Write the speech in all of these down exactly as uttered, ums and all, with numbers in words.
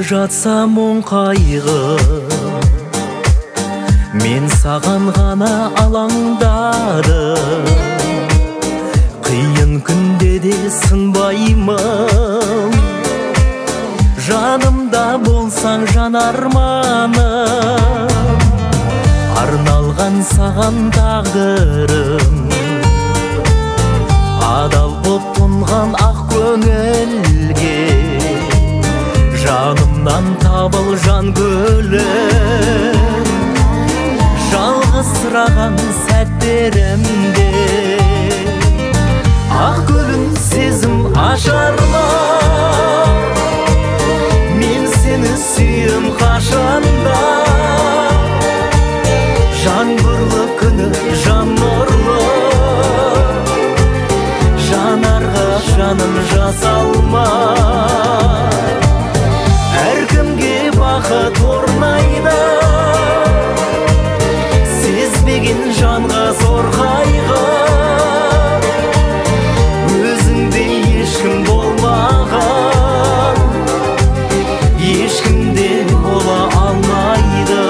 жатса мұң қайғы, мен саған ғана алаңдадым. Қиын күнде де сынбаймын, жанымда болсаң жанарманым. Арналған саған тағдырым, адал боп тұнған ақ көңілге. Жанымнан табыл жан гүлім, жалғызсыраған сәттерімде. Ақ гүлін сезім ашар ма, мен сені сүйем қашанда. Жаңбырлы күні жан нұрлы, жанарға жаным жасалмай. Әркімге бақыт орнайды, сезбеген жанға зор қайғы. Өзіңде ешкім болмаған, ешкімде бола алмайды.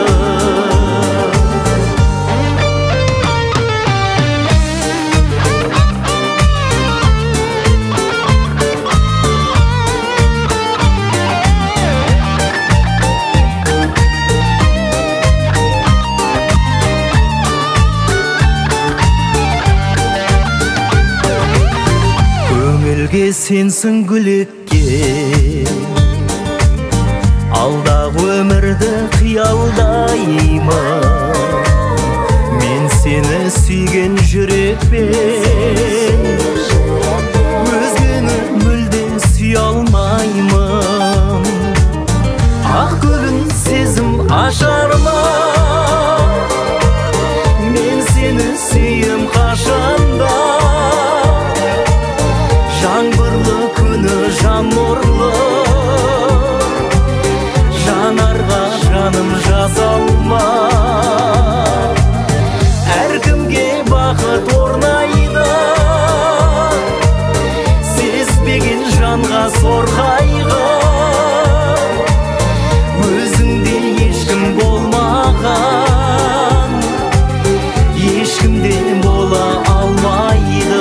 Көңілге сенсің гүлекке, алдағы өмірді қиялдаймын. Мен сені сүйген жүрекпен, өзгені мүлде сүйе алмаймын. Ақ гүлін сезім ашар ма, мен сені сүйем қашанда. Жаңбырлы күні жан нұрлы, жанарға жаным жасалмай. Әркімге бақыт орнайды, сезбеген жанға зор қайғы. Өзіңде ешкім болмаған, ешкімде бола алмайды.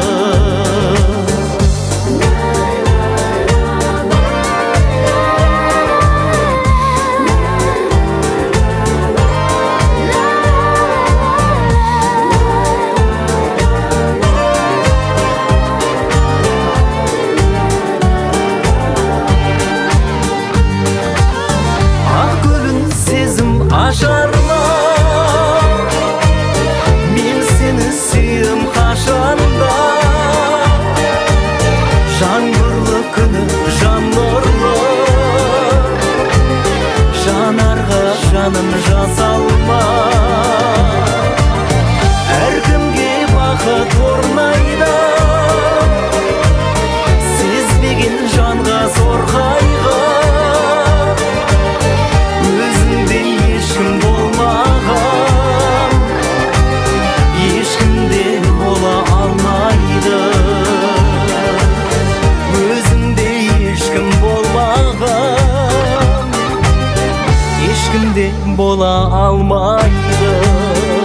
Ашар ма, мен сені сүйем қашанда. Жаңбырлы күні жан нұрлы, жанарға жаным жасалмай. Әркімге бақыт орнайды, сезбеген жанға зор қайғы. Өзіңде ешкім болмаған, ешкімде бола алмайды. Өзіңде ешкім болмаған, ешкімде бола алмайды.